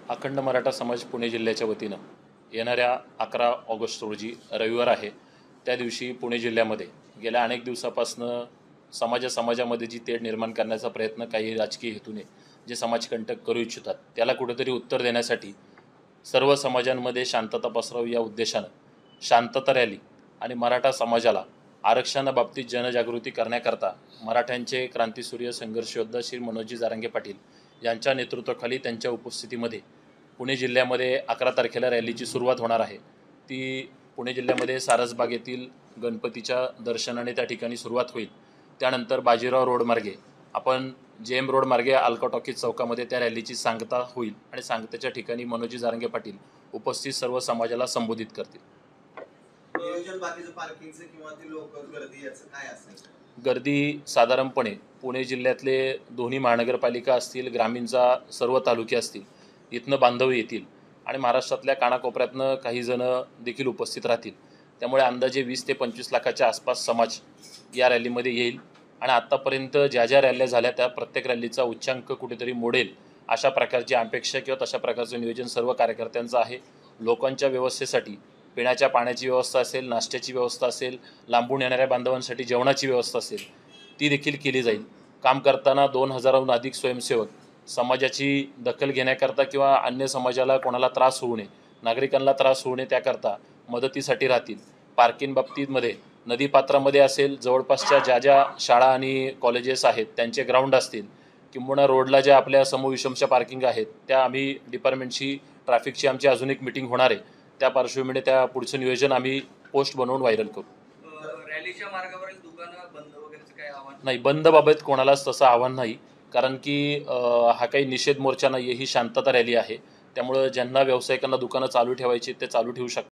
अखंड मराठा समाज पुणे जिल्ह्याच्या वतीनं येणाऱ्या 11 ऑगस्ट रोजी रविवार आहे, त्या दिवशी पुणे जिल्ह्यामध्ये गेल्या अनेक दिवसापासून समाजामध्ये जी तेढ निर्माण करण्याचा प्रयत्न काही राजकीय हेतूने जे समाजकंटक करू इच्छितात त्याला कुठेतरी उत्तर देण्यासाठी सर्व समाजांमध्ये शांतता पसरावी या उद्देशानं शांतता रॅली आणि मराठा समाजाला आरक्षणाबाबतीत जनजागृती करण्याकरता मराठ्यांचे क्रांतीसूर्य संघर्ष योद्धा श्री मनोजी जारंगे पाटील यांच्या नेतृत्वाखाली त्यांच्या उपस्थितीमध्ये पुणे जिल्ह्यामध्ये 11 तारखेला रॅलीची सुरुवात होणार आहे। ती पुणे जिल्ह्यामध्ये सारसबाग येथील गणपतीच्या दर्शनाने त्या ठिकाणी सुरुवात होईल। त्यानंतर बाजीराव रोड मार्गे आपण जेएम रोड मार्गे अल्का टॉकीज चौकामध्ये त्या रॅलीची सांगता होईल आणि सांगतेच्या ठिकाणी मनोजी जारंगे पाटील उपस्थित सर्व समाजाला संबोधित करतील। नियोजन बाकीचं पार्किंगचं किंवा ती लोक गर्दी याचं काय असेल? गर्दी साधारणपणे पुणे जिल्ह्यातले दोन्ही महानगरपालिका असतील, ग्रामीणचा सर्व तालुके असतील, इथनं बांधव येतील आणि महाराष्ट्रातल्या कानाकोपऱ्यातनं काही जण देखील उपस्थित राहतील। त्यामुळे अंदाजे 20 ते 25 लाखाच्या आसपास समाज या रॅलीमध्ये येईल आणि आत्तापर्यंत ज्या रॅल्या झाल्या त्या प्रत्येक रॅलीचा उच्चांक कुठेतरी मोडेल अशा प्रकारची अपेक्षा किंवा तशा प्रकारचं नियोजन सर्व कार्यकर्त्यांचं आहे। लोकांच्या व्यवस्थेसाठी पिण्याच्या पाण्याची व्यवस्था असेल, नाश्त्याची व्यवस्था असेल, लांबून येणाऱ्या बांधवांसाठी जेवणाची व्यवस्था असेल, ती देखील केली जाईल। काम करताना 2000हून अधिक स्वयंसेवक समाजाची दखल घेण्याकरता किंवा अन्य समाजाला कोणाला त्रास होऊ नये, नागरिकांना त्रास होऊ नये त्याकरता मदतीसाठी राहतील। पार्किंग बाबतीमध्ये नदीपात्रामध्ये असेल, जवळपासच्या ज्या शाळा आणि कॉलेजेस आहेत त्यांचे ग्राउंड असतील किंवा रोडला ज्या आपल्या समविषमच्या पार्किंग आहेत त्या आम्ही डिपार्टमेंटची ट्रॅफिकची आमची अजून एक मीटिंग होणार आहे, त्या पार्श्वभूमीने त्या पुढचं नियोजन आम्ही पोस्ट बनवून व्हायरल करू। रॅलीच्या मार्गावरील दुकानं बंद वगैरेचं काय आव्हान नाही, बंदबाबत कोणालाच तसं आव्हान नाही, कारण की हा काही निषेध मोर्चा नाही आहे, ही शांतता रॅली आहे। त्यामुळे ज्यांना व्यावसायिकांना दुकानं चालू ठेवायची ते चालू ठेवू शकतात।